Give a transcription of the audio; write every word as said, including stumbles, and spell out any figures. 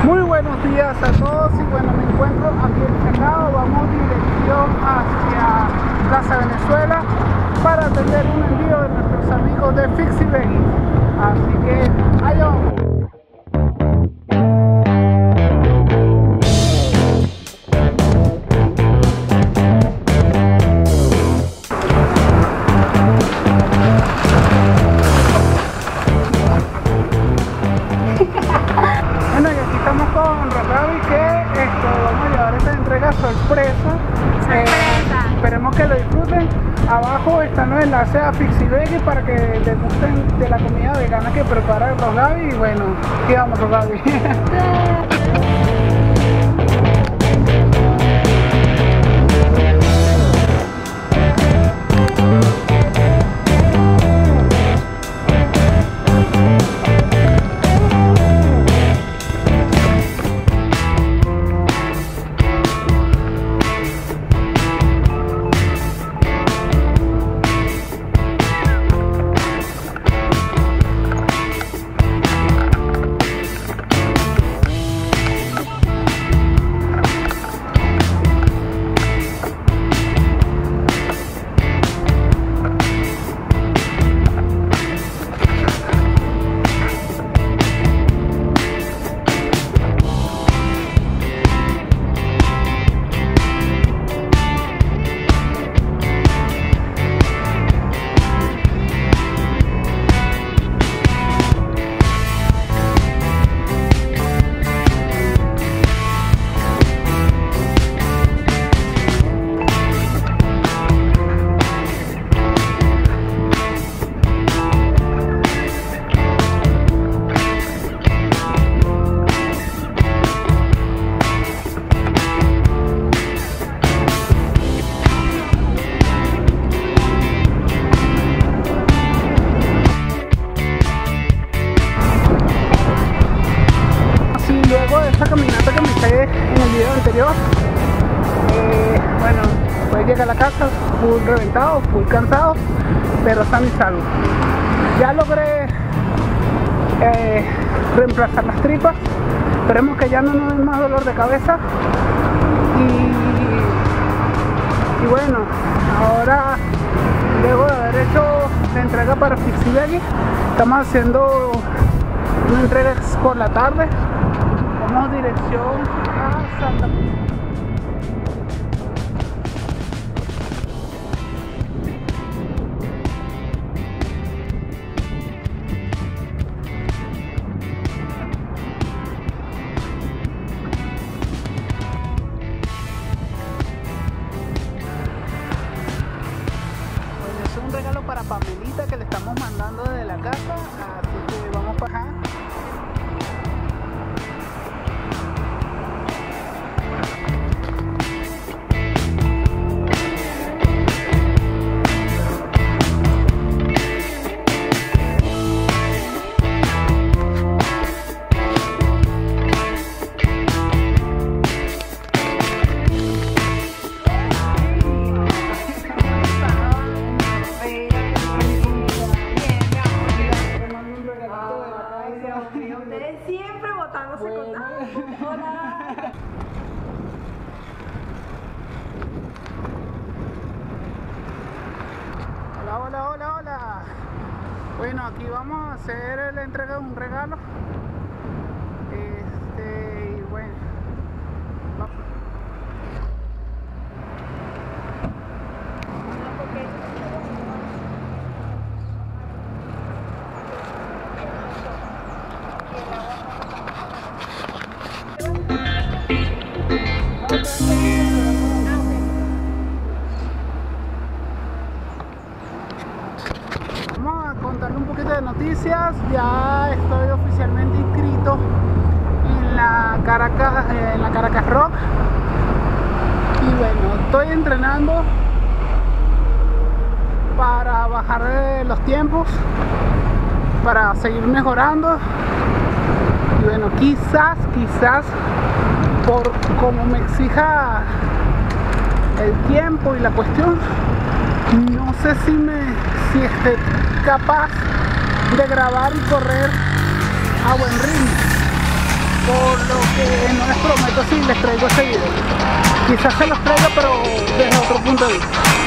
Muy buenos días a todos y bueno, me encuentro aquí en Chacao, vamos dirección hacia Plaza Venezuela para atender un envío de nuestros amigos de Fixibegi. Así que, allá vamos. Sorpresa, sorpresa. Eh, esperemos que lo disfruten. Abajo están los enlaces a Fixibegi para que les gusten de la comida vegana que prepara Rosgaby. Y bueno, aquí vamos, Rosgaby. Luego de esta caminata que me pegué en el video anterior, eh, bueno, pues llegué a la casa full reventado, full cansado, pero sano y salvo. Ya logré eh, reemplazar las tripas, esperemos que ya no nos den más dolor de cabeza y, y bueno, ahora luego de haber hecho la entrega para Fixibegi, estamos haciendo una entrega por la tarde. Vamos dirección a Santa Cruz. Pues es un regalo para Pamelita que le estamos mandando desde la casa, así que vamos para acá. Ustedes siempre botándose con Hola. Hola, hola, hola, hola. Bueno, aquí vamos a hacer la entrega de un regalo. Este, y bueno. Vamos a contarle un poquito de noticias. Ya estoy oficialmente inscrito en la Caracas, en la Caracas Rock. Y bueno, estoy entrenando para bajar los tiempos, para seguir mejorando. Y bueno, quizás, quizás, por como me exija el tiempo y la cuestión, no sé si me si esté capaz de grabar y correr a buen ritmo, por lo que no les prometo si les traigo ese video. Quizás se los traiga, pero desde otro punto de vista.